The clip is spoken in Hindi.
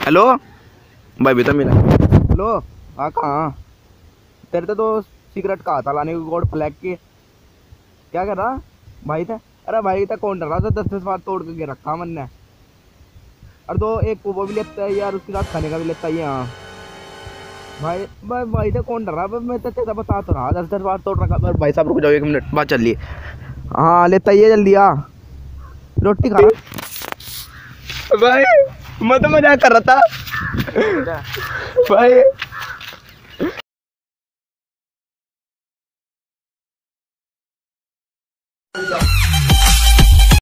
हेलो भाई भी तो मिला। हेलो हाँ कहाँ तेरे तो सिगरेट कहा था लाने को गोल्ड फ्लैग की। क्या कर रहा भाई था? अरे भाई था कौन डर रहा था? 10-10 बार तोड़ के रखा मन ने। और दो एक वो भी लेता है यार, उसके साथ खाने का भी लेता है हाँ। भाई भाई भाई था कौन डर रहा? मैं तो तेरा बता तो रहा 10-10 बार तोड़ रखा। भाई साहब रुक जाओ 1 मिनट बात चल रही है। हाँ लेता ही है जल्दी आ। रोटी खा रहा भाई। मैं तो मजाक कर रहा था भाई।